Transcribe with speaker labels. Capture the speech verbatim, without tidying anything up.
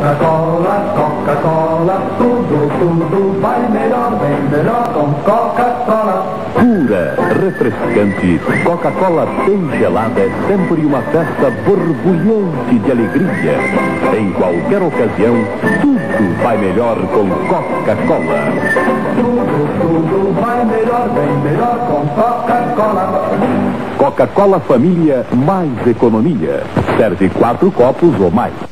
Speaker 1: Coca-Cola, Coca-Cola, tudo, tudo vai melhor, bem melhor com Coca-Cola.
Speaker 2: Pura, refrescante, Coca-Cola bem gelada é sempre uma festa borbulhante de alegria. Em qualquer ocasião, tudo vai melhor com Coca-Cola.
Speaker 1: Tudo, tudo vai melhor, bem melhor com Coca-Cola.
Speaker 2: Coca-Cola Família, mais economia. Serve quatro copos ou mais.